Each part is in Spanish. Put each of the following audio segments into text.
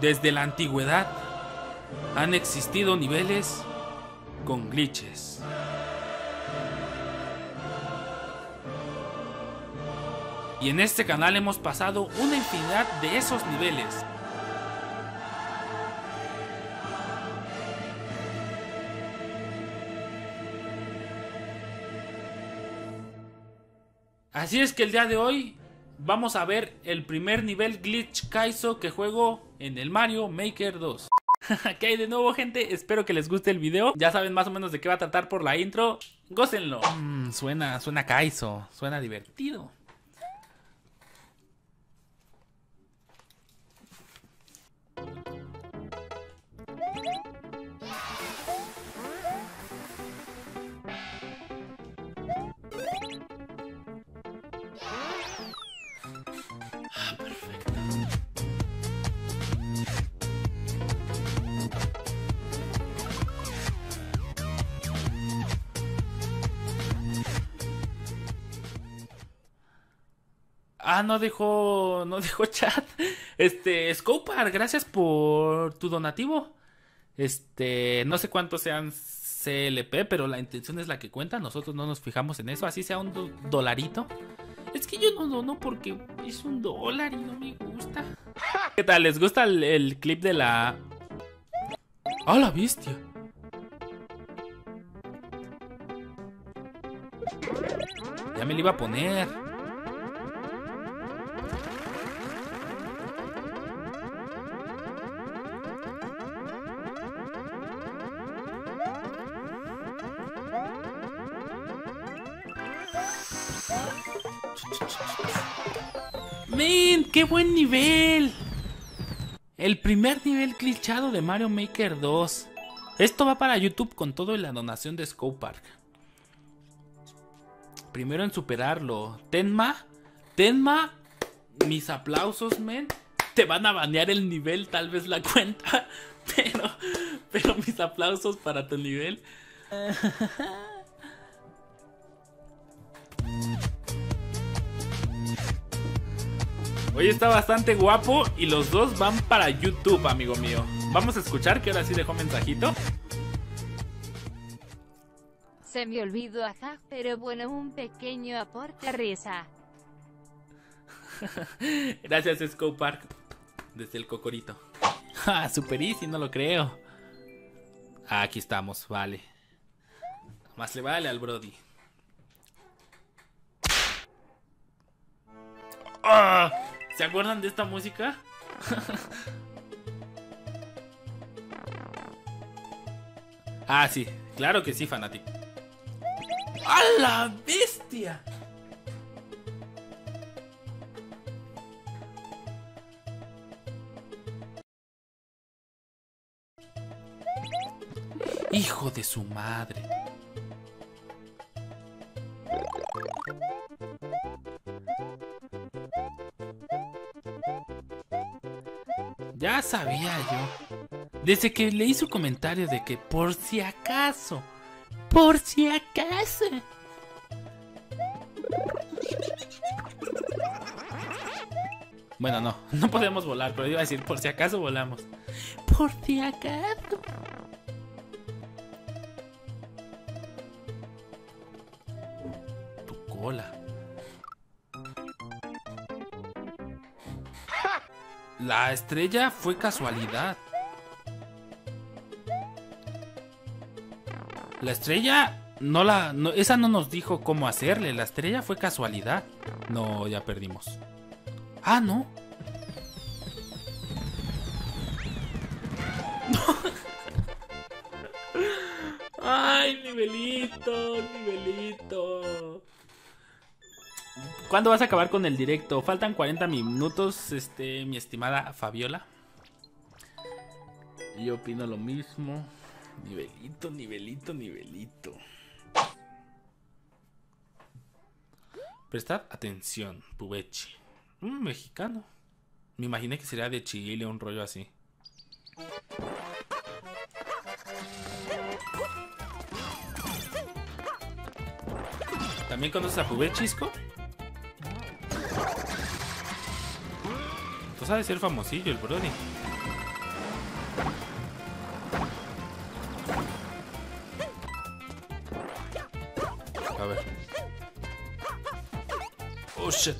Desde la antigüedad han existido niveles con glitches. Y en este canal hemos pasado una infinidad de esos niveles. Así es que el día de hoy vamos a ver el primer nivel Glitch Kaizo que juego en el Mario Maker 2. ¿Qué hay de nuevo, gente? Espero que les guste el video. Ya saben más o menos de qué va a tratar por la intro. Gócenlo. Suena Kaizo, suena divertido. No dejó chat. Scopar, gracias por tu donativo. No sé cuántos sean CLP, pero la intención es la que cuenta. Nosotros no nos fijamos en eso, así sea un dolarito. Es que yo no dono porque es $1 y no me gusta. ¿Qué tal? ¿Les gusta el clip de la... ¡Ah, la bestia! Ya me lo iba a poner. ¡Men! ¡Qué buen nivel! El primer nivel glitchado de Mario Maker 2. Esto va para YouTube con todo y la donación de Scopar. Primero en superarlo. Tenma, mis aplausos, men. Te van a banear el nivel, tal vez la cuenta. Pero mis aplausos para tu nivel. Hoy está bastante guapo y los dos van para YouTube, amigo mío. Vamos a escuchar que ahora sí dejó mensajito. Se me olvidó, ajá, pero bueno, un pequeño aporte a risa. Gracias, Scopar. Desde el cocorito. Super easy, no lo creo. Aquí estamos, vale. Más le vale al Brody. ¿Se acuerdan de esta música? Sí, claro que sí, fanático. ¡A la bestia! Hijo de su madre. Ya sabía yo. Desde que leí su comentario de que por si acaso. Bueno, no podemos volar, pero iba a decir por si acaso volamos. Por si acaso. Tu cola. La estrella fue casualidad. La estrella esa no nos dijo cómo hacerle. La estrella fue casualidad. No, ya perdimos. No. Ay, nivelito. ¿Cuándo vas a acabar con el directo? Faltan 40 minutos, mi estimada Fabiola. Yo opino lo mismo. Nivelito. Prestad atención, Pubechi. Mexicano. Me imaginé que sería de Chile, un rollo así. ¿También conoces a Pubechisco? Pues ha de ser famosillo el Brody. A ver. Oh, shit.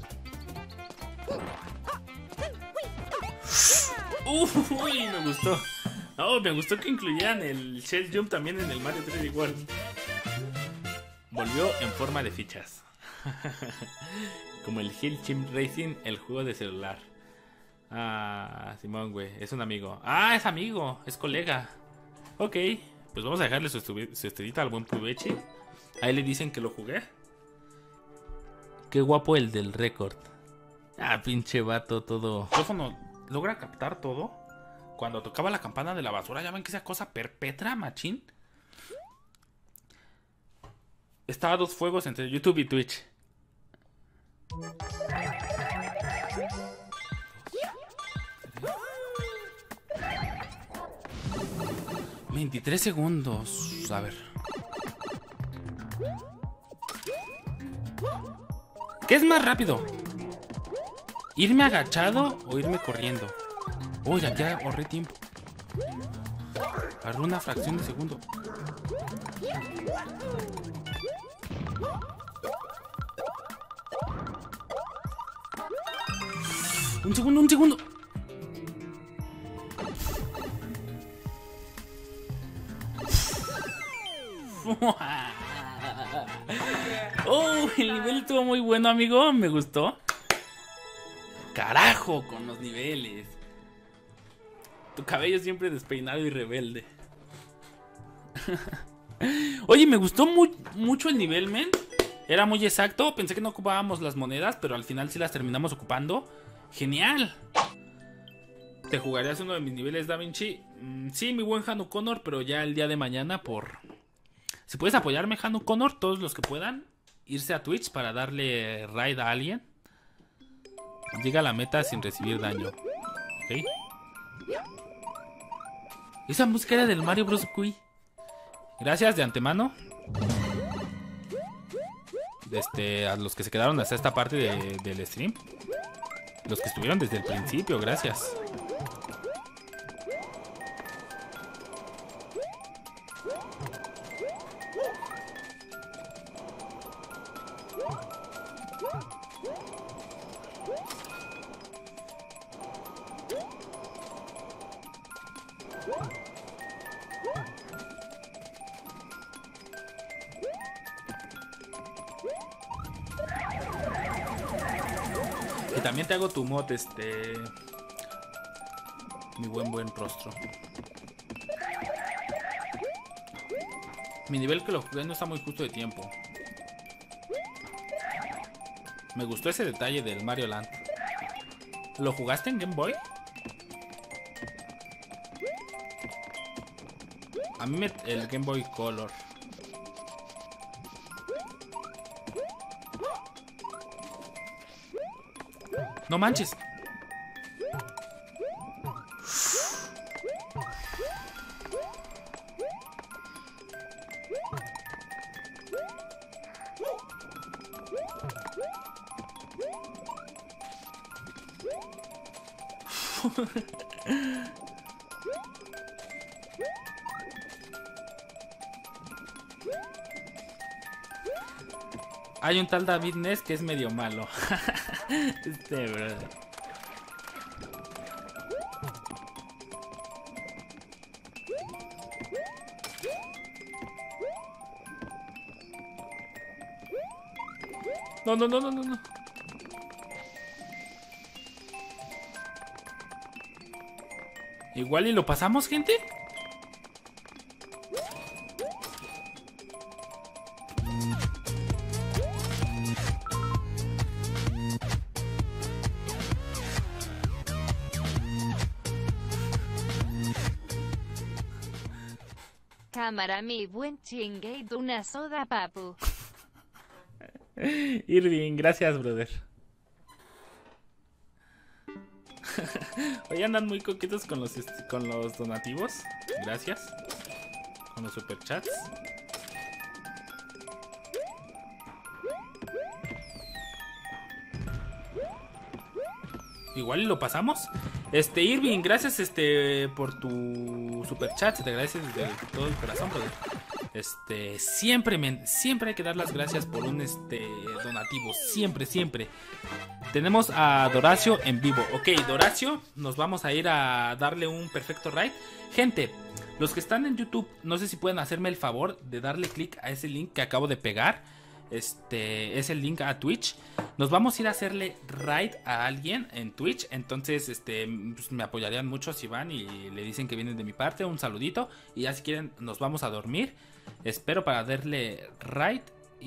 Uy, me gustó. Oh, me gustó que incluyeran el Shell Jump también en el Mario 3D World. Volvió en forma de fichas. Como el Hill Chimp Racing, el juego de celular. Ah, Simón, güey, es un amigo. Ah, es amigo, es colega. Ok, pues vamos a dejarle su estrellita al buen Pubechi. Ahí le dicen que lo jugué. Qué guapo el del récord. Ah, pinche vato, todo. El micrófono logra captar todo. Cuando tocaba la campana de la basura, ya ven que esa cosa perpetra, machín. Estaba a 2 fuegos entre YouTube y Twitch. 23 segundos. A ver. ¿Qué es más rápido? ¿Irme agachado o irme corriendo? Oh, ya ahorré tiempo. Agarré una fracción de segundo. Un segundo. Oh, el nivel estuvo muy bueno, amigo. Me gustó. Carajo con los niveles. Tu cabello siempre despeinado y rebelde. Oye, me gustó mucho el nivel, men. Era muy exacto. Pensé que no ocupábamos las monedas, pero al final sí las terminamos ocupando. Genial. ¿Te jugarías uno de mis niveles, Da Vinci? Sí, mi buen Hanu Connor, pero ya el día de mañana por... Si puedes apoyarme, Hanu Connor, todos los que puedan, irse a Twitch para darle raid a alguien. Llega a la meta sin recibir daño. ¿Ok? Esa música era del Mario Bros. Wii. Gracias de antemano. A los que se quedaron hasta esta parte del stream. Los que estuvieron desde el principio, gracias. Y también te hago tu mod, mi buen rostro. Mi nivel que lo jugué no está muy justo de tiempo. Me gustó ese detalle del Mario Land. ¿Lo jugaste en Game Boy? A mí el Game Boy Color. No manches. Hay un tal David Ness que es medio malo. Brother. No. Igual y lo pasamos, gente. Cámara, mi buen chingue de una soda, papu. Irving, gracias, brother. Hoy andan muy coquetos con los donativos. Gracias. Con los superchats. Igual y lo pasamos. Irving, gracias por tu super chat. Se te agradece desde todo el corazón, brother. Siempre hay que dar las gracias por un donativo. Siempre. Tenemos a Doracio en vivo. Ok, Doracio, nos vamos a ir a darle un perfecto raid. Gente, los que están en YouTube, no sé si pueden hacerme el favor de darle clic a ese link que acabo de pegar. Es el link a Twitch. Nos vamos a ir a hacerle raid a alguien en Twitch. Entonces, pues me apoyarían mucho si van y le dicen que vienen de mi parte. Un saludito. Y ya si quieren, nos vamos a dormir. Espero para darle raid.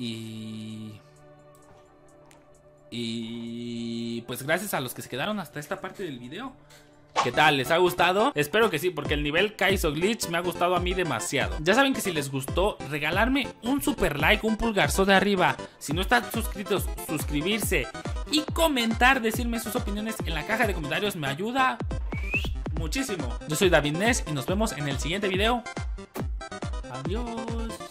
Y pues gracias a los que se quedaron hasta esta parte del video. ¿Qué tal? ¿Les ha gustado? Espero que sí, porque el nivel Kaizo Glitch me ha gustado a mí demasiado. Ya saben que si les gustó, regalarme un super like, un pulgarzo de arriba. Si no están suscritos, suscribirse y comentar, decirme sus opiniones en la caja de comentarios me ayuda muchísimo. Yo soy David Ness y nos vemos en el siguiente video. Adiós.